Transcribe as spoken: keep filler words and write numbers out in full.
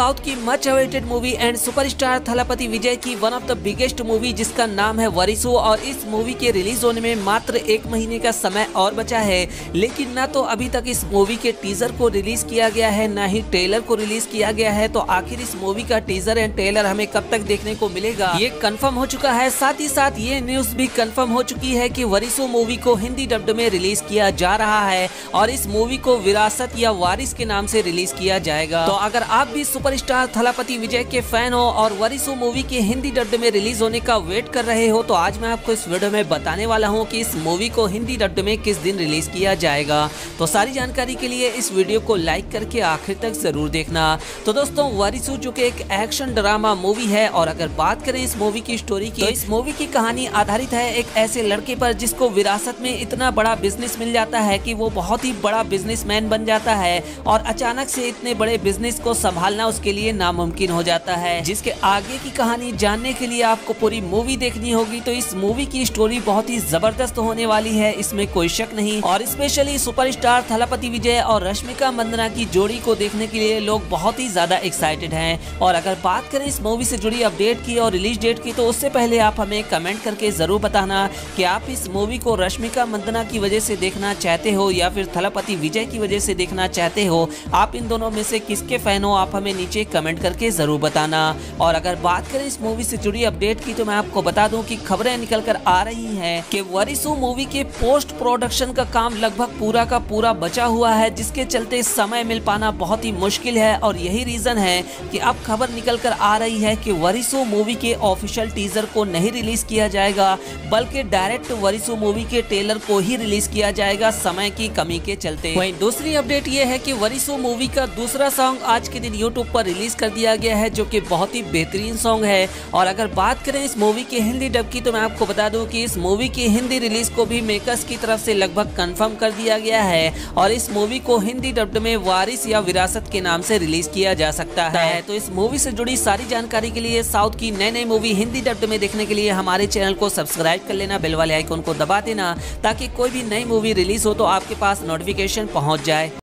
South की much awaited movie and superstar Thalapathy Vijay की one of the biggest movie जिसका नाम है वरिसु, और इस मूवी के रिलीज होने में मात्र एक महीने का समय और बचा है। लेकिन ना तो अभी तक इस मूवी के टीजर को रिलीज किया गया है, ना ही ट्रेलर को रिलीज किया गया है। तो आखिर इस मूवी का टीजर एंड ट्रेलर हमें कब तक देखने को मिलेगा, ये कंफर्म हो चुका है। साथ ही साथ ये न्यूज भी कंफर्म हो चुकी है कि वरिसु मूवी को हिंदी डब्ड में रिलीज किया जा रहा है और इस मूवी को विरासत या वारिस के नाम से रिलीज किया जाएगा। तो अगर आप भी सुपरस्टार थलापति विजय के फैन हो और वरिसु मूवी के हिंदी डब्ड में रिलीज होने का वेट कर रहे हो, तो आज मैं आपको इस वीडियो में बताने वाला हूं कि इस मूवी को हिंदी डब्ड में किस दिन रिलीज किया जाएगा। तो सारी जानकारी के लिए इस वीडियो को लाइक करके आखिर तक जरूर देखना। तो दोस्तों, वरिसु जो कि एक एक्शन ड्रामा मूवी है, और अगर बात करें इस मूवी की स्टोरी की, तो इस मूवी की कहानी आधारित है एक ऐसे लड़के पर जिसको विरासत में इतना बड़ा बिजनेस मिल जाता है कि वो बहुत ही बड़ा बिजनेसमैन बन जाता है और अचानक से इतने बड़े बिजनेस को संभालना उसके लिए नामुमकिन हो जाता है। जिसके आगे की कहानी जानने के लिए आपको पूरी मूवी देखनी होगी। तो इस मूवी की स्टोरी बहुत ही जबरदस्त होने वाली है, इसमें कोई शक नहीं। और स्पेशली सुपरस्टार थलापति विजय और रश्मिका मंदाना की जोड़ी को देखने के लिए लोग बहुत ही ज्यादा एक्साइटेड हैं। और अगर बात करें इस मूवी से जुड़ी अपडेट की और रिलीज डेट की, तो उससे पहले आप हमें कमेंट करके जरूर बताना कि आप इस मूवी को रश्मिका मंदाना की वजह से देखना चाहते हो या फिर थलापति विजय की वजह से देखना चाहते हो। आप इन दोनों में से किसके फैन हो, आप हमें नीचे कमेंट करके जरूर बताना। और अगर बात करें इस मूवी से जुड़ी अपडेट की, तो मैं आपको बता दूं कि खबरें निकल कर आ रही हैं कि वरिसु मूवी के पोस्ट प्रोडक्शन का काम लगभग पूरा का पूरा बचा हुआ है, जिसके चलते समय मिल पाना बहुत ही मुश्किल है। और यही रीजन है कि अब खबर निकल कर आ रही है कि वरिसु मूवी के ऑफिशियल टीजर को नहीं रिलीज किया जाएगा, बल्कि डायरेक्ट वरिसु मूवी के ट्रेलर को ही रिलीज किया जाएगा समय की कमी के चलते। वहीं दूसरी अपडेट यह है कि वरिसु मूवी का दूसरा सॉन्ग आज के दिन यूट्यूब पर रिलीज कर दिया गया है, जो कि बहुत ही बेहतरीन सॉन्ग है। और अगर बात करें इस मूवी के हिंदी डब की, तो मैं आपको बता दूं कि इस मूवी की हिंदी रिलीज को भी मेकर्स की तरफ से लगभग कंफर्म कर दिया गया है और इस मूवी को हिंदी डब्ड में वारिस या विरासत के नाम से रिलीज किया जा सकता है। तो इस मूवी से जुड़ी सारी जानकारी के लिए, साउथ की नई नई मूवी हिंदी डब्ड में देखने के लिए हमारे चैनल को सब्सक्राइब कर लेना, बेल वाले आइकन को दबा देना ताकि कोई भी नई मूवी रिलीज हो तो आपके पास नोटिफिकेशन पहुंच जाए।